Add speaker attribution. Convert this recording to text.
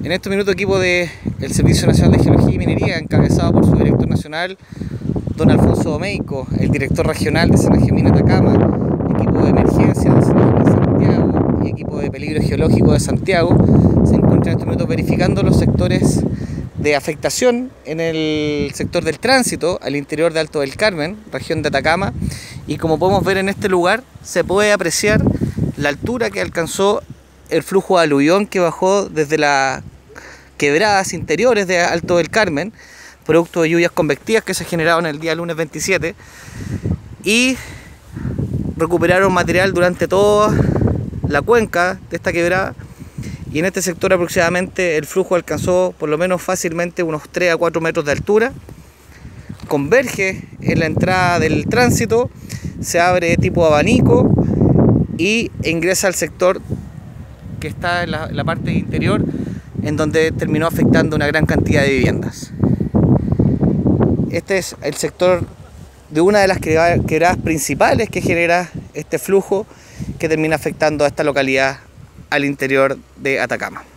Speaker 1: En este minuto, equipo del Servicio Nacional de Geología y Minería, encabezado por su director nacional, don Alfonso Domeyko, el director regional de Senageminas Atacama, equipo de emergencia de Senageminas Santiago y equipo de peligro geológico de Santiago, se encuentran en este minuto verificando los sectores de afectación en el sector del tránsito al interior de Alto del Carmen, región de Atacama, y como podemos ver en este lugar se puede apreciar la altura que alcanzó el flujo de aluvión que bajó desde las quebradas interiores de Alto del Carmen, producto de lluvias convectivas que se generaron el día lunes 27, y recuperaron material durante toda la cuenca de esta quebrada. Y en este sector aproximadamente el flujo alcanzó por lo menos fácilmente unos 3 a 4 metros de altura. Converge en la entrada del tránsito, se abre tipo abanico y ingresa al sector que está en la parte interior, en donde terminó afectando una gran cantidad de viviendas. Este es el sector de una de las quebradas principales que genera este flujo que termina afectando a esta localidad al interior de Atacama.